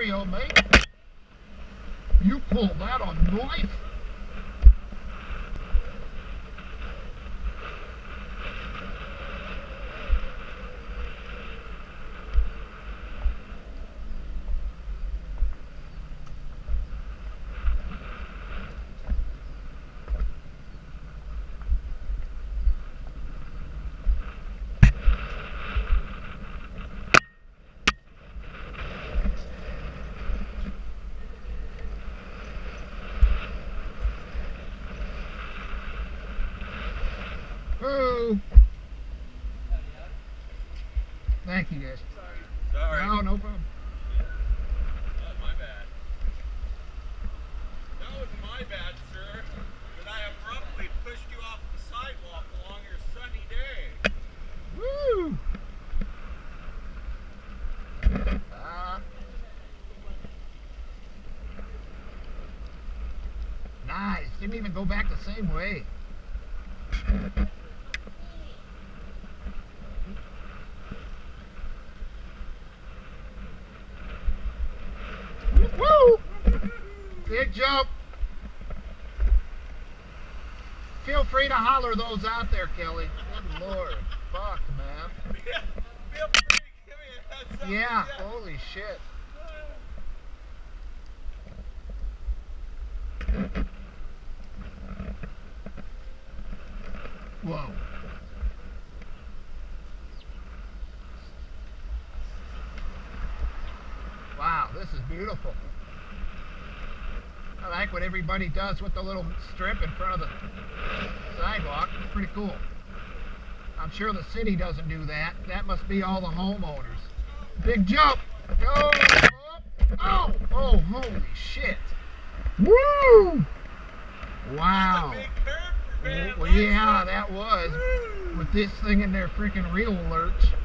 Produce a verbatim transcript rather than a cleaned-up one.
stereo, mate. You pulled that on knife. Oh. Thank you, guys. Sorry. Sorry. No, no problem. That was my bad. That was my bad, sir. That I abruptly pushed you off the sidewalk along your sunny day. Woo! Uh, nice. Didn't even go back the same way. Woo! Big jump. Feel free to holler those out there, Kelly. Good Lord. Fuck, man. Yeah, feel free to give me a heads up. Yeah, Yeah. holy shit. Whoa. Wow, this is beautiful. I like what everybody does with the little strip in front of the sidewalk. It's pretty cool. I'm sure the city doesn't do that. That must be all the homeowners. Big jump. Go. Oh, oh, holy shit. Woo! Wow. That's a big curve for Van Well, yeah, that was. With this thing in their freaking real lurch.